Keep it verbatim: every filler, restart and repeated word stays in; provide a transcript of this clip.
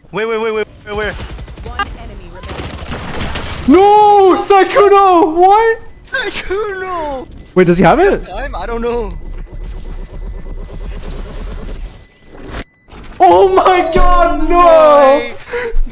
Wait, wait, wait, wait, wait, where? One enemy remaining. No, Sykkuno. What? Sykkuno! Wait, does he have it? Time? I don't know. Oh my God, no! My